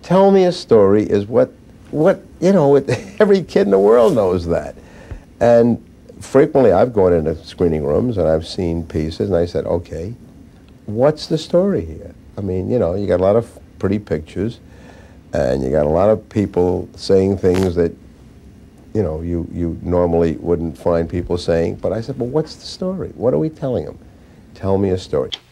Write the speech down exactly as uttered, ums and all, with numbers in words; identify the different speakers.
Speaker 1: Tell me a story is what, what you know, every kid in the world knows that. And frequently I've gone into screening rooms and I've seen pieces and I said, okay, what's the story here? I mean, you know, you got a lot of pretty pictures and you got a lot of people saying things that, you know, you, you normally wouldn't find people saying. But I said, well, what's the story? What are we telling them? Tell me a story.